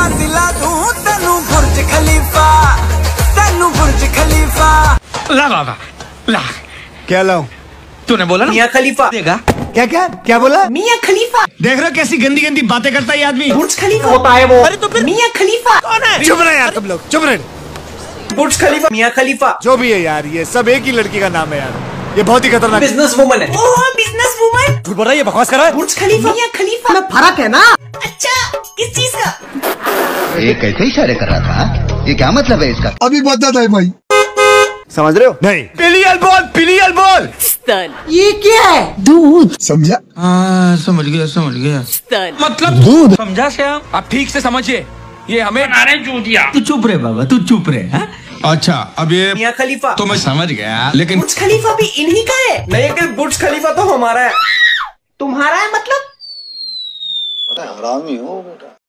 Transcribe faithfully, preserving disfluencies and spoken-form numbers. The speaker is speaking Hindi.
दिला दूं तेनू बुर्ज खलीफा, तेनू बुर्ज खलीफा। ला बाबा ला। क्या लाऊं? तूने बोला ना मियां खलीफा देगा। क्या क्या क्या बोला? मियां खलीफा। देख रहे हो कैसी गंदी गंदी बातें करता है ये आदमी। बुर्ज खलीफा होता है वो। अरे तो फिर मियां खलीफा कौन है? चुप रहे यार तुम लोग, चुप रहे। बुर्ज खलीफा, मियां खलीफा जो भी है यार, ये सब एक ही लड़की का नाम है यार। ये बहुत ही खतरनाक बिजनेस वुमन है। Oh business woman. झूठ बोल रहा है, ये बकवास कर रहा है। बुर्ज खलीफा, मियां खलीफा में फर्क है ना। अच्छा किस चीज का? ये कैसे इशारे कर रहा था? ये क्या मतलब है इसका? अभी बता है भाई, समझ रहे हो? नहीं। पिलियल बोल, पिलियल बोल। ये क्या है? दूध। समझा? हाँ समझ गया समझ गया। मतलब दूध समझा श्याम? आप ठीक से समझिए, ये हमें अरे जूतिया। तू चुप रहे बाबा, तू चुप रहे। हाँ अच्छा अब ये मियां खलीफा तो मैं समझ गया, लेकिन बुर्ज खलीफा भी इन्हीं का है। नहीं कि बुर्ज खलीफा तो हमारा है। तुम्हारा है मतलब? हरामी हो बेटा।